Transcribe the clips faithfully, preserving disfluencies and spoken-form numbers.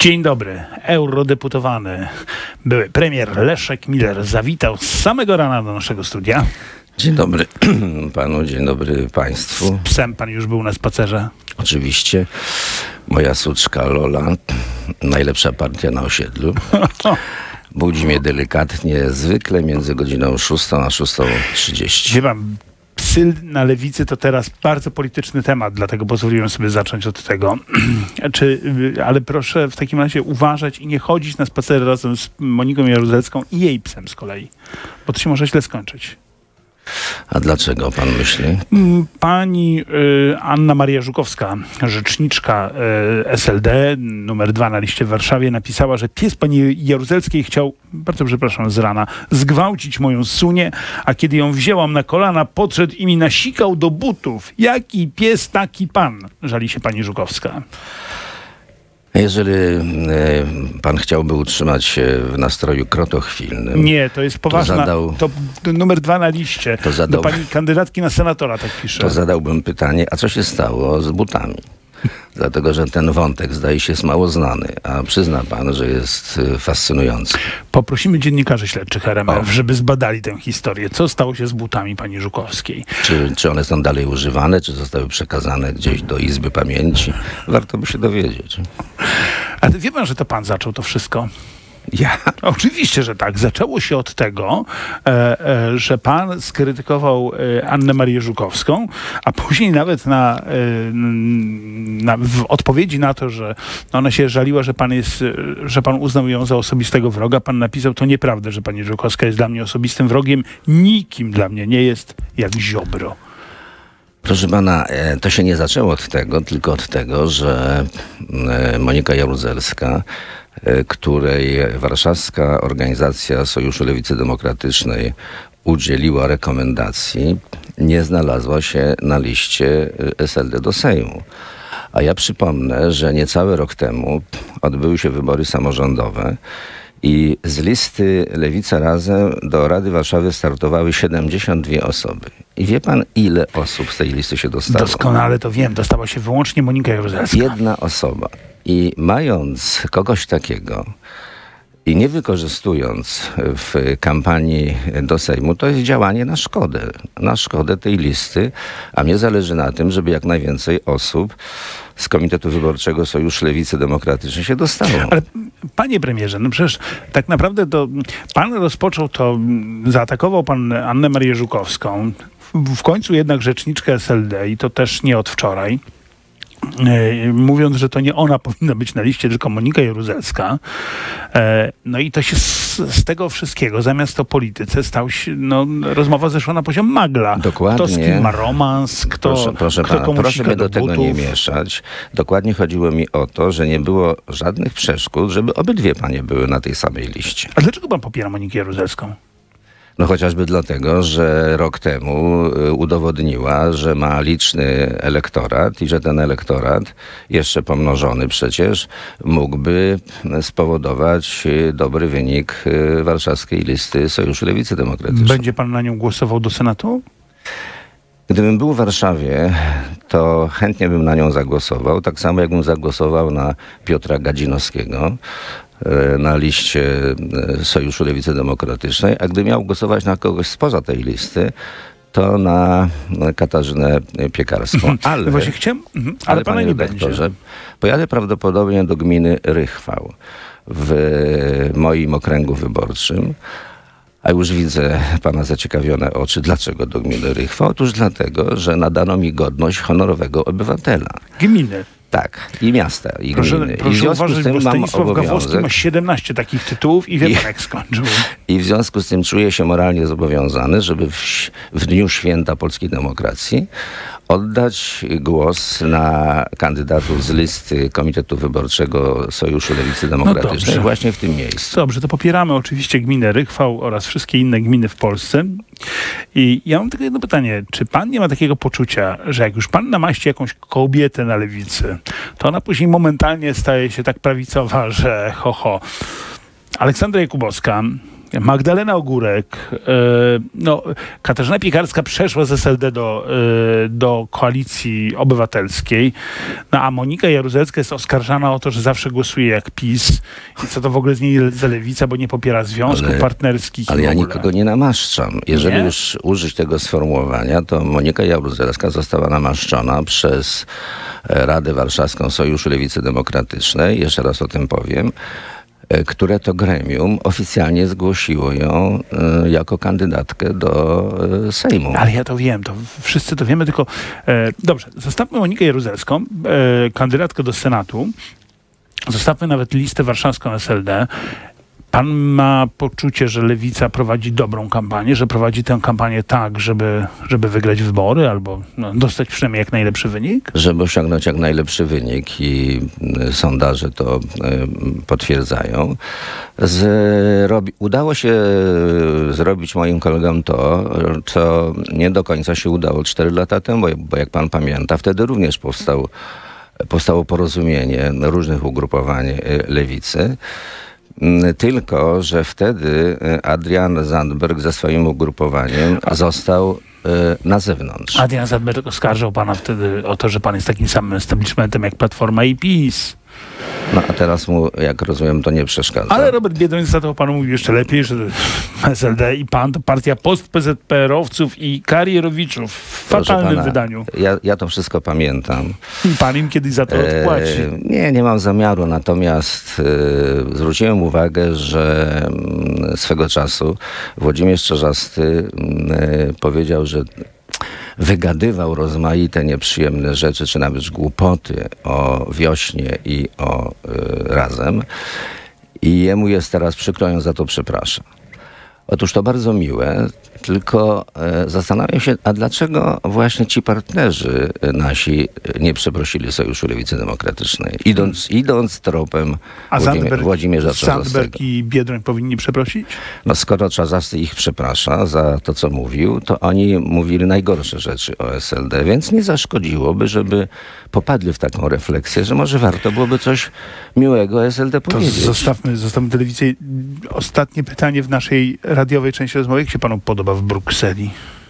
Dzień dobry. Eurodeputowany, były premier Leszek Miller zawitał z samego rana do naszego studia. Dzień dobry panu, dzień dobry państwu. Z psem pan już był na spacerze? Oczywiście. Moja suczka Lola, najlepsza partia na osiedlu. Budzi mnie delikatnie, zwykle między godziną szóstą a szóstą trzydzieści. Wie pan, psy na lewicy to teraz bardzo polityczny temat, dlatego pozwoliłem sobie zacząć od tego. Czy, ale proszę w takim razie uważać i nie chodzić na spacery razem z Moniką Jaruzelską i jej psem z kolei, bo to się może źle skończyć. A dlaczego pan myśli? Pani y, Anna Maria Żukowska, rzeczniczka y, S L D, numer dwa na liście w Warszawie, napisała, że pies pani Jaruzelskiej chciał, bardzo przepraszam, z rana, zgwałcić moją Sunię, a kiedy ją wzięłam na kolana, podszedł i mi nasikał do butów. Jaki pies, taki pan, żali się pani Żukowska. Jeżeli e, pan chciałby utrzymać się w nastroju krotochwilnym... Nie, to jest poważna... To, zadał, to numer dwa na liście. To zadał, do pani kandydatki na senatora, tak pisze. To zadałbym pytanie, a co się stało z butami? Dlatego, że ten wątek zdaje się jest mało znany, a przyzna pan, że jest fascynujący. Poprosimy dziennikarzy śledczych R M F, o. żeby zbadali tę historię. Co stało się z butami pani Żukowskiej? Czy, czy one są dalej używane, czy zostały przekazane gdzieś do Izby Pamięci? Warto by się dowiedzieć. A wie pan, że to pan zaczął to wszystko? Ja? Oczywiście, że tak. Zaczęło się od tego, e, e, że pan skrytykował e, Annę Marię Żukowską, a później nawet na, e, na, w odpowiedzi na to, że ona się żaliła, że pan, jest, że pan uznał ją za osobistego wroga, pan napisał, to nieprawda, że pani Żukowska jest dla mnie osobistym wrogiem. Nikim dla mnie nie jest jak Ziobro. Proszę pana, to się nie zaczęło od tego, tylko od tego, że Monika Jaruzelska, której warszawska organizacja Sojuszu Lewicy Demokratycznej udzieliła rekomendacji, nie znalazła się na liście S L D do Sejmu. A ja przypomnę, że niecały rok temu odbyły się wybory samorządowe i z listy Lewica Razem do Rady Warszawy startowały siedemdziesiąt dwie osoby. I wie pan, ile osób z tej listy się dostało? Doskonale to wiem. Dostała się wyłącznie Monika Jaruzelska. Jedna osoba. I mając kogoś takiego i nie wykorzystując w kampanii do Sejmu, to jest działanie na szkodę. Na szkodę tej listy, a mnie zależy na tym, żeby jak najwięcej osób z Komitetu Wyborczego Sojuszu Lewicy Demokratycznej się dostało. Ale panie premierze, no przecież tak naprawdę to pan rozpoczął to, zaatakował pan Annę Marię Żukowską, w, w końcu jednak rzeczniczkę S L D i to też nie od wczoraj. Mówiąc, że to nie ona powinna być na liście, tylko Monika Jaruzelska. No i to się z, z tego wszystkiego, zamiast o polityce, stał się, no, rozmowa zeszła na poziom magla. Dokładnie. Kto z kim ma romans, kto, proszę, proszę kto pana, komu proszę mnie do, do tego butów. nie mieszać. Dokładnie chodziło mi o to, że nie było żadnych przeszkód, żeby obydwie panie były na tej samej liście. A dlaczego pan popiera Monikę Jaruzelską? No chociażby dlatego, że rok temu udowodniła, że ma liczny elektorat i że ten elektorat, jeszcze pomnożony przecież, mógłby spowodować dobry wynik warszawskiej listy Sojuszu Lewicy Demokratycznej. Będzie pan na nią głosował do Senatu? Gdybym był w Warszawie, to chętnie bym na nią zagłosował, tak samo jakbym zagłosował na Piotra Gadzinowskiego na liście Sojuszu Lewicy Demokratycznej, a gdy miał głosować na kogoś spoza tej listy, to na Katarzynę Piekarską. Ale, no właśnie chciałem, ale, ale pana panie nie redaktorze, będzie. Pojadę prawdopodobnie do gminy Rychwał w moim okręgu wyborczym. A już widzę pana zaciekawione oczy. Dlaczego do gminy Rychwał? Otóż dlatego, że nadano mi godność honorowego obywatela. Gminy. Tak, i miasta, i proszę, gminy. Proszę I w związku uważać, z tym bo mam Stanisław obowiązek... Gawłowski ma siedemnaście takich tytułów i wie I, pan, jak skończył. I w związku z tym czuję się moralnie zobowiązany, żeby w, w dniu święta polskiej demokracji oddać głos na kandydatów z listy Komitetu Wyborczego Sojuszu Lewicy Demokratycznej no właśnie w tym miejscu. Dobrze, to popieramy oczywiście gminę Rychwał oraz wszystkie inne gminy w Polsce. I ja mam tylko jedno pytanie. Czy pan nie ma takiego poczucia, że jak już pan namaści jakąś kobietę na lewicy, to ona później momentalnie staje się tak prawicowa, że ho, ho. Aleksandra Jakubowska Magdalena Ogórek, e, no, Katarzyna Piekarska przeszła z S L D do, e, do Koalicji Obywatelskiej, no, a Monika Jaruzelska jest oskarżana o to, że zawsze głosuje jak PiS i co to w ogóle z niej za lewica, bo nie popiera związków ale, partnerskich. Ale ja nikogo nie namaszczam. Jeżeli nie? już użyć tego sformułowania, to Monika Jaruzelska została namaszczona przez Radę Warszawską Sojuszu Lewicy Demokratycznej, jeszcze raz o tym powiem, które to gremium oficjalnie zgłosiło ją y, jako kandydatkę do y, Sejmu. Ale ja to wiem, to wszyscy to wiemy, tylko e, dobrze, zostawmy Monikę Jaruzelską, e, kandydatkę do Senatu, zostawmy nawet listę warszawską S L D. Pan ma poczucie, że Lewica prowadzi dobrą kampanię, że prowadzi tę kampanię tak, żeby, żeby wygrać wybory albo no, dostać przynajmniej jak najlepszy wynik? Żeby osiągnąć jak najlepszy wynik i y, sondaże to y, potwierdzają. Zrobi, udało się zrobić moim kolegom to, co nie do końca się udało cztery lata temu, bo, bo jak pan pamięta, wtedy również powstał, powstało porozumienie różnych ugrupowań y, Lewicy. Tylko że wtedy Adrian Zandberg ze swoim ugrupowaniem został y, na zewnątrz. Adrian Zandberg oskarżał pana wtedy o to, że pan jest takim samym establishmentem jak Platforma i PiS. No a teraz mu, jak rozumiem, to nie przeszkadza. Ale Robert Biedroń za to panu mówił jeszcze lepiej, że S L D i pan to partia post-P Z P R-owców i karierowiczów w Proszę fatalnym pana, wydaniu. Ja, ja to wszystko pamiętam. I pan im kiedyś za to odpłaci. E, nie, nie mam zamiaru, natomiast e, zwróciłem uwagę, że m, swego czasu Włodzimierz Czarzasty m, e, powiedział, że wygadywał rozmaite nieprzyjemne rzeczy, czy nawet głupoty o Wiośnie i o y, Razem. I jemu jest teraz przykro, on za to przepraszam. Otóż to bardzo miłe, tylko e, zastanawiam się, a dlaczego właśnie ci partnerzy nasi nie przeprosili Sojuszu Lewicy Demokratycznej, idąc, idąc tropem a Włodzimie, Zandberg, Włodzimierza Czarzastego. Zandberg i Biedroń powinni przeprosić? No skoro Czarzasty ich przeprasza za to, co mówił, to oni mówili najgorsze rzeczy o S L D, więc nie zaszkodziłoby, żeby popadli w taką refleksję, że może warto byłoby coś miłego o S L D powiedzieć. To zostawmy, zostawmy telewizję. Ostatnie pytanie w naszej radiowej części rozmowy. Jak się panu podoba w Brukseli?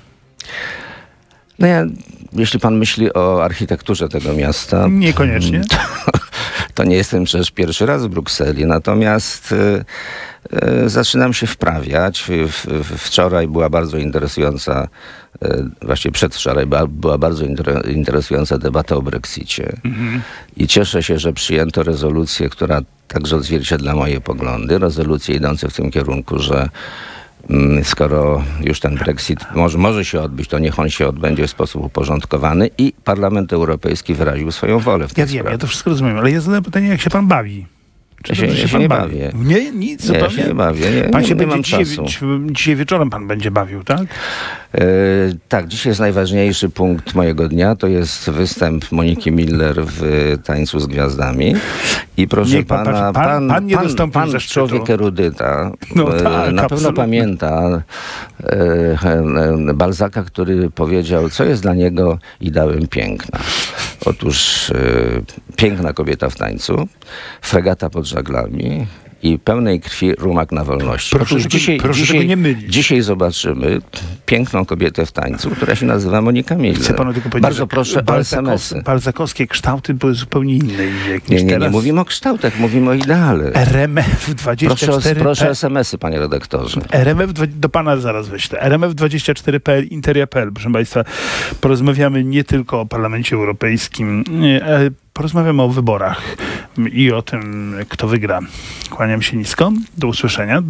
No ja, jeśli pan myśli o architekturze tego miasta... Niekoniecznie. To, to nie jestem przecież pierwszy raz w Brukseli, natomiast y, y, zaczynam się wprawiać. W, w, wczoraj była bardzo interesująca, y, właściwie przedwczoraj była, była bardzo inter, interesująca debata o Brexicie. Mhm. I cieszę się, że przyjęto rezolucję, która także odzwierciedla moje poglądy. Rezolucję idącą w tym kierunku, że skoro już ten Brexit może, może się odbyć, to niech on się odbędzie w sposób uporządkowany i Parlament Europejski wyraził swoją wolę w tej Ja wiem, sprawie. ja to wszystko rozumiem, ale ja zadam pytanie, jak się pan bawi? Czy ja się, to, ja się pan nie bawi? bawię. Nie, nic nie, zupełnie? Ja się nie bawię. Nie, pan nie, się nie będzie mam dzisiaj, czasu. dzisiaj wieczorem pan będzie bawił, tak? E, tak, dzisiaj jest najważniejszy punkt mojego dnia, to jest występ Moniki Miller w Tańcu z Gwiazdami. I proszę Niech pan, pana, pan, pan, pan nie dostąpił pan, pan człowiek erudyta, no e, tak, na pewno absolutnie. pamięta e, e, Balzaka, który powiedział, co jest dla niego ideałem piękna. Otóż e, piękna kobieta w tańcu, fregata pod żaglami i pełnej krwi rumak na wolności. Proszę, Otóż tego, dzisiaj, proszę dzisiaj, tego nie mylić. dzisiaj zobaczymy piękną kobietę w tańcu, która się nazywa Monika Miller. Chcę panu tylko powiedzieć, Bardzo proszę o es em esy. Balzakowskie kształty były zupełnie inne. Jak Nie, nie, nie teraz. mówimy o kształtach, mówimy o ideale. R M F dwadzieścia cztery Proszę, proszę es em esy, panie redaktorze. R M F, do pana zaraz wyślę. R M F dwadzieścia cztery kropka p l, interia kropka p l. Proszę państwa, porozmawiamy nie tylko o Parlamencie Europejskim, nie, porozmawiamy o wyborach i o tym, kto wygra. Kłaniam się nisko. Do usłyszenia.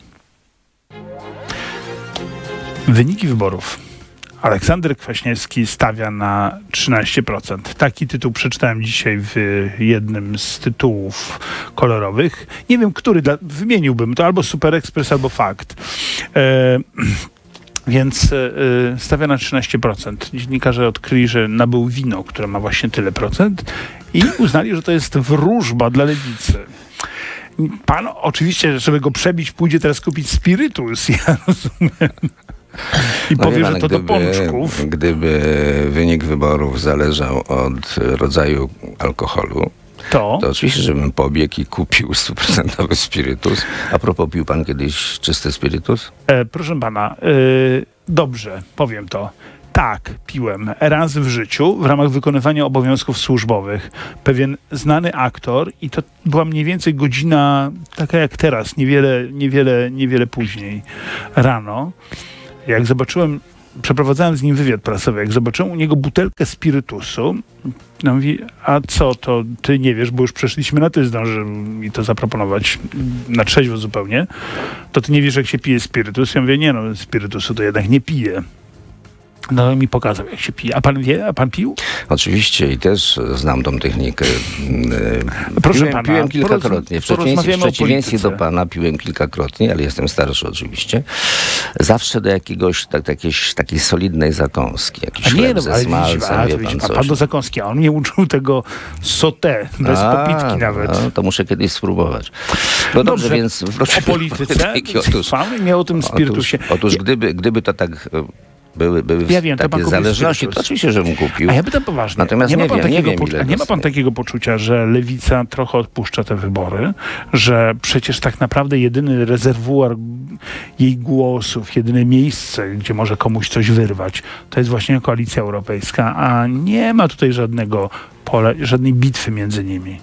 Wyniki wyborów. Aleksander Kwaśniewski stawia na trzynaście procent. Taki tytuł przeczytałem dzisiaj w jednym z tytułów kolorowych. Nie wiem, który, dla, wymieniłbym to albo Super Express, albo Fakt. E, Więc y, stawia na trzynaście procent. Dziennikarze odkryli, że nabył wino, które ma właśnie tyle procent i uznali, że to jest wróżba dla lewicy. Pan oczywiście, żeby go przebić, pójdzie teraz kupić spirytus, ja rozumiem. I no powie, pan, że to gdyby, do pączków. Gdyby wynik wyborów zależał od rodzaju alkoholu, to... To oczywiście, żebym pobiegł i kupił stuprocentowy spirytus. A propos, pił pan kiedyś czysty spirytus? E, proszę pana, e, dobrze, powiem to. Tak, piłem raz w życiu w ramach wykonywania obowiązków służbowych. Pewien znany aktor i to była mniej więcej godzina taka jak teraz, niewiele, niewiele, niewiele później rano. Jak zobaczyłem, przeprowadzałem z nim wywiad prasowy, jak zobaczyłem u niego butelkę spirytusu, no mówi, a co, to ty nie wiesz, bo już przeszliśmy na ty, zdążył mi to zaproponować na trzeźwo zupełnie, to ty nie wiesz, jak się pije spirytus? Ja mówię, nie no, spirytusu to jednak nie piję. No mi pokazał, jak się pije. A pan wie? A pan pił? Oczywiście i też znam tą technikę. Proszę piłem, pana, piłem kilkakrotnie. W przeciwieństwie, w przeciwieństwie do pana piłem kilkakrotnie, ale jestem starszy oczywiście. Zawsze do jakiegoś tak, takiej, takiej solidnej zakąski. Jakiś a nie, chleb no, ze ale smalcem, a, wie widzisz, pan a coś. pan do zakąski, a on mnie uczył tego sauté, bez A, popitki nawet. No, to muszę kiedyś spróbować. No dobrze, Dobrze, więc wróćmy o polityce. Otóż, Pan miał o tym spirytusie. Otóż, otóż gdyby, gdyby to tak... Były, były Ja wiem, to takie pan kupił zależności, spirytus. to oczywiście, żebym kupił. A ja pytam poważnie. Natomiast nie, nie, ma pan wiem, nie takiego wiem, poczu- ile a nie ma pan dostanie. takiego poczucia, że lewica trochę odpuszcza te wybory, że przecież tak naprawdę jedyny rezerwuar jej głosów, jedyne miejsce, gdzie może komuś coś wyrwać, to jest właśnie Koalicja Europejska, a nie ma tutaj żadnego pola, żadnej bitwy między nimi.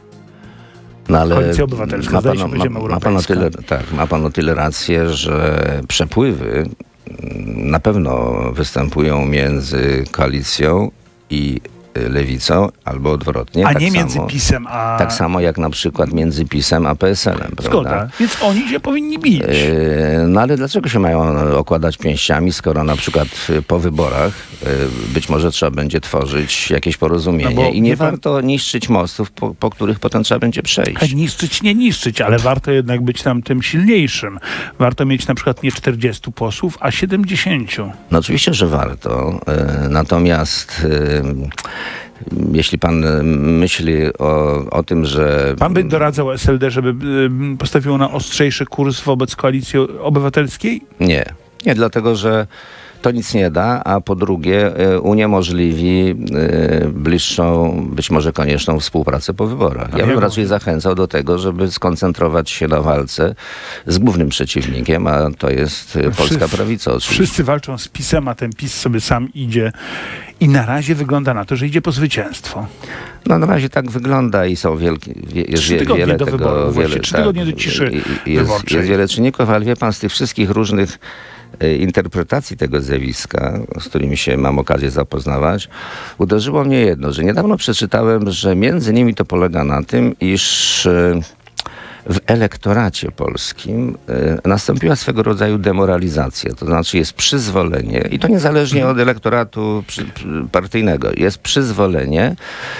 No, ale Koalicja Obywatelska, ma zdaje pan, się, będziemy ma, ma pan o europejska. tyle, tak, ma pan o tyle rację, że przepływy na pewno występują między koalicją i lewicą, albo odwrotnie. A tak nie samo, między PiS-em a... Tak samo jak na przykład między PiS-em a P S L-em, prawda? Zgoda. Więc oni się powinni bić. Yy, No ale dlaczego się mają okładać pięściami, skoro na przykład po wyborach yy, być może trzeba będzie tworzyć jakieś porozumienie No bo i nie wie pan- warto niszczyć mostów, po, po których potem trzeba będzie przejść. A niszczyć, nie niszczyć, ale warto jednak być tam tym silniejszym. Warto mieć na przykład nie czterdziestu posłów, a siedemdziesięciu. No oczywiście, że warto. Yy, Natomiast yy, jeśli pan myśli o, o tym, że... Pan by doradzał S L D, żeby y, postawiło na ostrzejszy kurs wobec Koalicji Obywatelskiej? Nie. Nie, dlatego, że to nic nie da, a po drugie y, uniemożliwi y, bliższą, być może konieczną współpracę po wyborach. Ja ja bym bym- raczej zachęcał do tego, żeby skoncentrować się na walce z głównym przeciwnikiem, a to jest y, polska Wszyscy- prawica oczywiście. Wszyscy walczą z PiS-em, a ten PiS sobie sam idzie i na razie wygląda na to, że idzie po zwycięstwo. No na razie tak wygląda i są wielkie, wie, jest Trzy wie, tygodnie wiele do tego... wyborów, wiele, właśnie, trzy tygodnie do ciszy i- i jest, wyborczej. jest wiele czynników, ale wie pan, z tych wszystkich różnych e, interpretacji tego zjawiska, z którymi się mam okazję zapoznawać, uderzyło mnie jedno, że niedawno przeczytałem, że między innymi to polega na tym, iż e, w elektoracie polskim e, nastąpiła swego rodzaju demoralizacja. To znaczy jest przyzwolenie, i to niezależnie od elektoratu przy, przy, partyjnego, jest przyzwolenie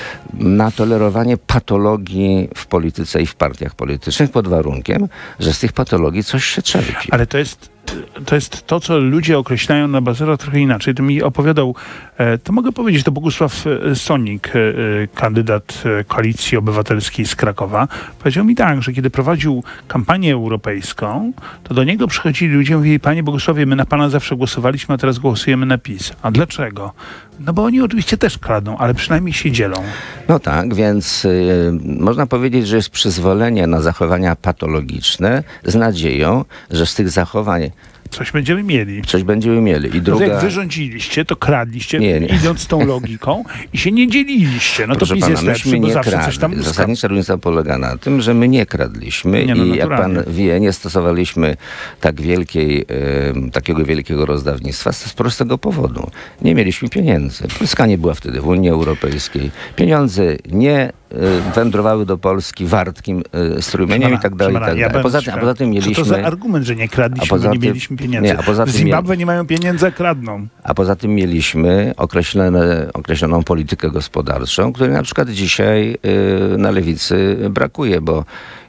na tolerowanie patologii w polityce i w partiach politycznych pod warunkiem, że z tych patologii coś się czerpie. Ale to jest, to jest to, co ludzie określają na Bazara trochę inaczej. To mi opowiadał, e, to mogę powiedzieć, to Bogusław e, Sonik, e, kandydat e, Koalicji Obywatelskiej z Krakowa, powiedział mi tak, że kiedy prowadził kampanię europejską, to do niego przychodzili ludzie i mówili: panie Bogusławie, my na pana zawsze głosowaliśmy, a teraz głosujemy na PiS. A dlaczego? No bo oni oczywiście też kradną, ale przynajmniej się dzielą. No tak, więc y, można powiedzieć, że jest przyzwolenie na zachowania patologiczne z nadzieją, że z tych zachowań Coś będziemy mieli. coś będziemy mieli. I No druga... to jak wy rządziliście, to kradliście, Nie, nie. idąc tą logiką i się nie dzieliliście. No to Proszę PiS pana, jest lepszy, myśmy bo nie zawsze kradli. coś tam uskał. Zasadnicza różnica polega na tym, że my nie kradliśmy Nie, no i jak pan naturalnie. wie, nie stosowaliśmy tak wielkiej, e, takiego wielkiego rozdawnictwa z z prostego powodu. Nie mieliśmy pieniędzy. Polska nie była wtedy w Unii Europejskiej. Pieniądze nie e, wędrowały do Polski wartkim e, strumieniem i tak dalej, i tak dalej. A poza tym, a poza tym mieliśmy... Co to za argument, że nie kradliśmy, a poza bo nie tym- mieliśmy pieniędzy? nie, a poza w tym Zimbabwe nie mają pieniędzy, a kradną. A poza tym mieliśmy określone, określoną politykę gospodarczą, której na przykład dzisiaj y, na lewicy brakuje, bo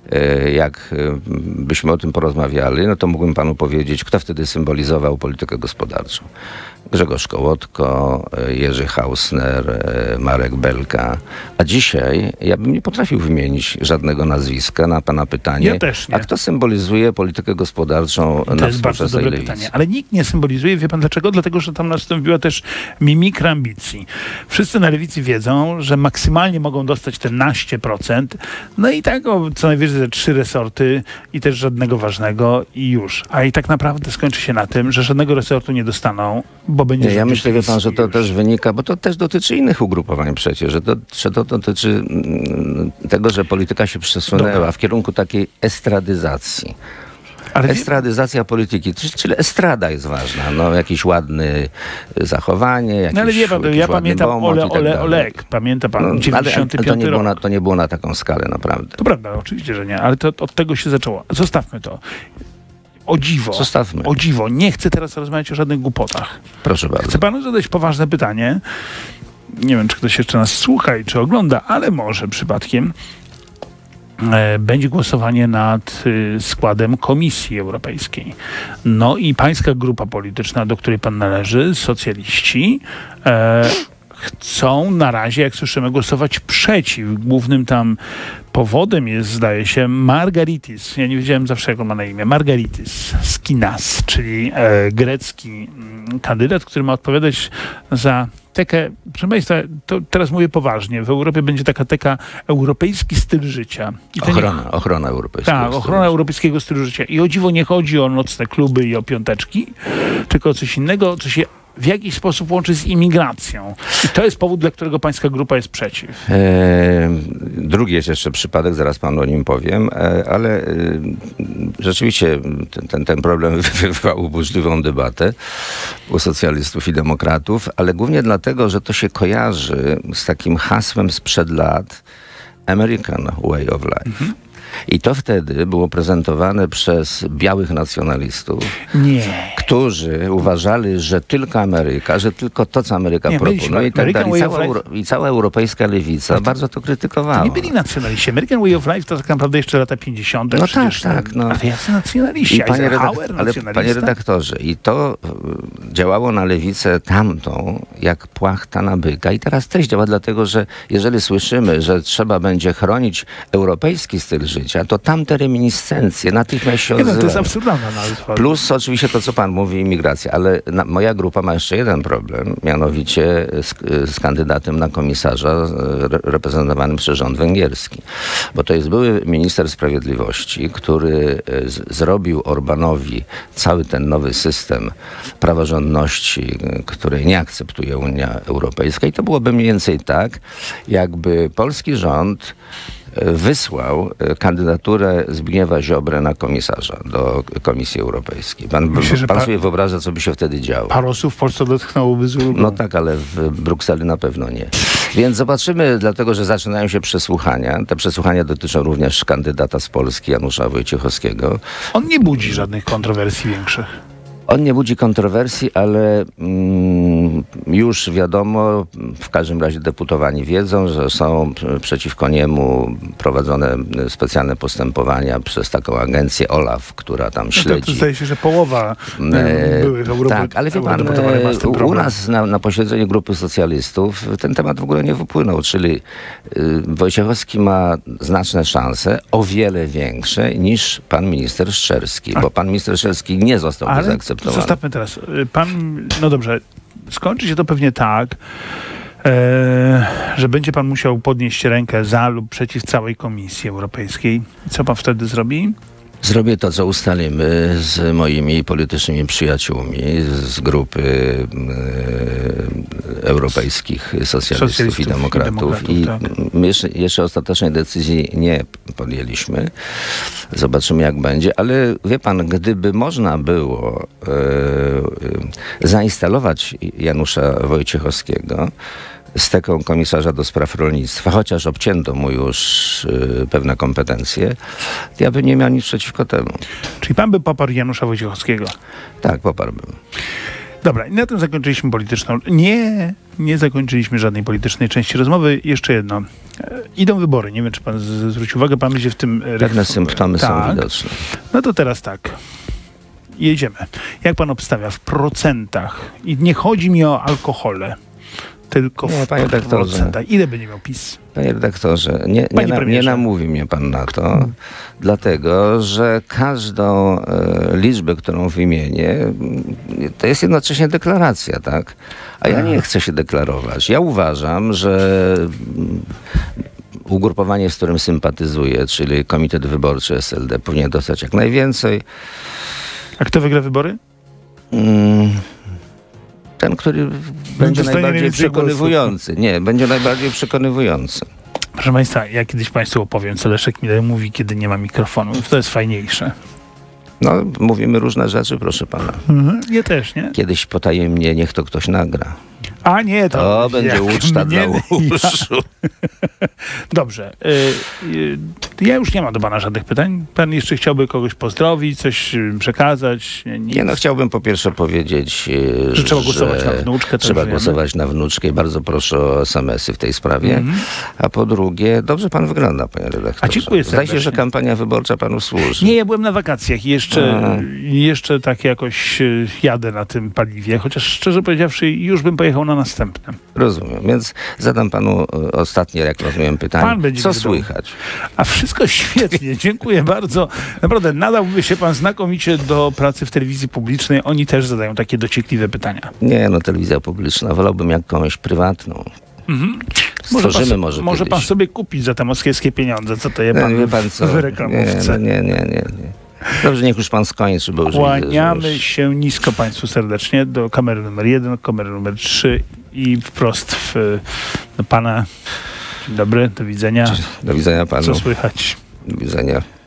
jak byśmy o tym porozmawiali, no to mógłbym panu powiedzieć, kto wtedy symbolizował politykę gospodarczą. Grzegorz Kołotko, Jerzy Hausner, Marek Belka. A dzisiaj ja bym nie potrafił wymienić żadnego nazwiska na pana pytanie. Ja też nie. A kto symbolizuje politykę gospodarczą to na jest bardzo współczesnej dobre lewicy? pytanie. Ale nikt nie symbolizuje. Wie pan dlaczego? Dlatego, że tam nastąpiła też mimikra ambicji. Wszyscy na lewicy wiedzą, że maksymalnie mogą dostać te naście procent. No i tak o co najwyżej te trzy resorty i też żadnego ważnego i już. A i tak naprawdę skończy się na tym, że żadnego resortu nie dostaną, bo będzie... Nie, ja myślę, wie pan, że to już. też wynika, bo to też dotyczy innych ugrupowań przecież, że to, że to dotyczy mm, tego, że polityka się przesunęła Dobra. w kierunku takiej estradyzacji. Ale wie- Estradyzacja polityki, czyli czyli estrada jest ważna, no jakieś ładne zachowanie, jakieś, No ale wie pan, jakiś ja ładny pamiętam bomont Ole, i tak Ole, dalej. Olek. Pamięta pan No, ale dziewięćdziesiąty to piąty nie, było rok. na, to nie było na taką skalę, naprawdę. To prawda, oczywiście, że nie, ale to od tego się zaczęło. Zostawmy to. O dziwo, Zostawmy. o dziwo, nie chcę teraz rozmawiać o żadnych głupotach. Proszę bardzo. Chcę panu zadać poważne pytanie. Nie wiem, czy ktoś jeszcze nas słucha i czy ogląda, ale może przypadkiem e, będzie głosowanie nad y, składem Komisji Europejskiej. No i pańska grupa polityczna, do której pan należy, socjaliści, e, chcą na razie, jak słyszymy, głosować przeciw. Głównym tam powodem jest, zdaje się, Margaritis. Ja nie wiedziałem zawsze, jak on ma na imię. Margaritis Skinas, czyli e, grecki mm, kandydat, który ma odpowiadać za tekę, proszę państwa, to teraz mówię poważnie, w Europie będzie taka teka europejski styl życia. I to nie- Ochrona, ochrona europejska. tak, ochrona europejskiego stylu życia. I o dziwo nie chodzi o nocne kluby i o piąteczki, tylko o coś innego, co się w jakiś sposób łączy z imigracją. I to jest powód, dla którego pańska grupa jest przeciw. E, drugi jest jeszcze przypadek, zaraz panu o nim powiem, e, ale e, rzeczywiście ten, ten, ten problem wywołał burzliwą debatę u socjalistów i demokratów, ale głównie dlatego, że to się kojarzy z takim hasłem sprzed lat American Way of Life. Mhm. I to wtedy było prezentowane przez białych nacjonalistów, Nie. którzy uważali, że tylko Ameryka, że tylko to, co Ameryka Nie, proponuje byliśmy. i tak American dalej. I Way of cała, Life- Euro, I cała europejska lewica bardzo to krytykowała. To nie byli nacjonaliści. American Way of Life to tak naprawdę jeszcze lata pięćdziesiąte. No przecież, tak, tak, no. A to jacy nacjonaliści? I panie, redak- Eisenhower, ale nacjonalista? panie redaktorze, i to y, działało na lewicę tamtą, jak płachta na byka. I teraz też działa, dlatego że jeżeli słyszymy, że trzeba będzie chronić europejski styl życia, to tamte reminiscencje natychmiast się Nie, no, to jest odzywają. absurdalne nawet. Plus oczywiście to, co pan mówi, imigracja, ale na, moja grupa ma jeszcze jeden problem, mianowicie z, z kandydatem na komisarza re, reprezentowanym przez rząd węgierski. Bo to jest były minister sprawiedliwości, który z, zrobił Orbanowi cały ten nowy system praworządności, której nie akceptuje Unia Europejska. I to byłoby mniej więcej tak, jakby polski rząd wysłał kandydaturę Zbigniewa Ziobry na komisarza do Komisji Europejskiej. Pan, Myślę, że pan pa- sobie wyobraża, co by się wtedy działo. Paru osób w Polsce dotknęłoby z ulgą. No tak, ale w Brukseli na pewno nie. Więc zobaczymy, dlatego że zaczynają się przesłuchania. Te przesłuchania dotyczą również kandydata z Polski, Janusza Wojciechowskiego. On nie budzi żadnych kontrowersji większych. On nie budzi kontrowersji, ale mm, już wiadomo, w każdym razie deputowani wiedzą, że są p- przeciwko niemu prowadzone specjalne postępowania przez taką agencję OLAF, która tam No to, śledzi. to zdaje się, że połowa E, e, byłych Euro- tak, ale wie pan, eurodeputowanych ma z tym e, u problem. nas na, na posiedzeniu grupy socjalistów ten temat w ogóle nie wypłynął, czyli y, Wojciechowski ma znaczne szanse, o wiele większe niż pan minister Szczerski, bo pan minister Szczerski nie został Ale zaakceptowany. zostawmy teraz. Y, Pan, no dobrze, skończy się to pewnie tak, e, że będzie pan musiał podnieść rękę za lub przeciw całej Komisji Europejskiej. Co pan wtedy zrobi? Zrobię to, co ustalimy z moimi politycznymi przyjaciółmi z grupy e, europejskich socjalistów, Socjalistów i i demokratów. demokratów, I tak. my jeszcze, jeszcze ostatecznej decyzji nie podjęliśmy. Zobaczymy, jak będzie. Ale wie pan, gdyby można było e, e, zainstalować Janusza Wojciechowskiego z teką komisarza do spraw rolnictwa, chociaż obcięto mu już y, pewne kompetencje, ja bym nie miał nic przeciwko temu. Czyli pan by poparł Janusza Wojciechowskiego. Tak, poparłbym. Dobra, i na tym zakończyliśmy polityczną... Nie, nie zakończyliśmy żadnej politycznej części rozmowy. Jeszcze jedno. E, idą wybory. Nie wiem, czy pan z, zwrócił uwagę. Pan będzie w tym... Pewne symptomy tak. są widoczne. No to teraz tak. Jedziemy. Jak pan obstawia w procentach? I nie chodzi mi o alkohole, tylko Nie, w panie redaktorze. procentach. Ile będzie miał PiS? Panie redaktorze, nie, nie, Panie na, nie premierze. namówi mnie pan na to, hmm. dlatego że każdą e, liczbę, którą wymienię, m, to jest jednocześnie deklaracja, tak? A ja nie chcę się deklarować. Ja uważam, że m, ugrupowanie, z którym sympatyzuję, czyli Komitet Wyborczy S L D, powinien dostać jak najwięcej. A kto wygra wybory? Mm, ten, który będzie dostanie najbardziej najwięcej przekonywujący. Nie, będzie najbardziej przekonywujący. Proszę Państwa, ja kiedyś Państwu opowiem, co Leszek Miller mówi, kiedy nie ma mikrofonu. To jest fajniejsze. No, mówimy różne rzeczy, proszę pana. Mhm. Ja też, nie? Kiedyś potajemnie niech to ktoś nagra. A nie, to... To będzie jak uczta mnie- dla uszu. Dobrze. Y, y, ja już nie mam do pana żadnych pytań. Pan jeszcze chciałby kogoś pozdrowić, coś y, przekazać? Nic. Nie no, chciałbym po pierwsze powiedzieć, e, Że trzeba głosować na wnuczkę, to Trzeba już wiemy. głosować na wnuczkę i bardzo proszę o es em esy w tej sprawie. Mhm. A po drugie, dobrze pan wygląda, panie redaktorze. A dziękuję Zdaje się, że serdecznie. kampania wyborcza panu służy. Nie, ja byłem na wakacjach i jeszcze, A. jeszcze tak jakoś y, jadę na tym paliwie, chociaż szczerze powiedziawszy już bym pojechał na następne. Rozumiem, więc zadam panu e, ostatnie, jak rozumiem, pytanie. Pan będzie Co wiedział. słychać? A wszystko świetnie, dziękuję bardzo. Naprawdę nadałby się pan znakomicie do pracy w telewizji publicznej. Oni też zadają takie dociekliwe pytania. Nie no, telewizja publiczna, wolałbym jakąś prywatną. Mhm. Stworzymy pan, może może pan kiedyś. sobie kupić za te moskiewskie pieniądze, co to je No, pan, wie pan co? w Nie, reklamówce. no, nie, nie, nie, nie. Dobrze, niech już pan skończy, bo już widzę, że Kłaniamy już... się nisko Państwu serdecznie do kamery numer jeden, kamery numer trzy i wprost w, do pana. Dzień dobry, do widzenia. Do widzenia panu. Co słychać? Do widzenia.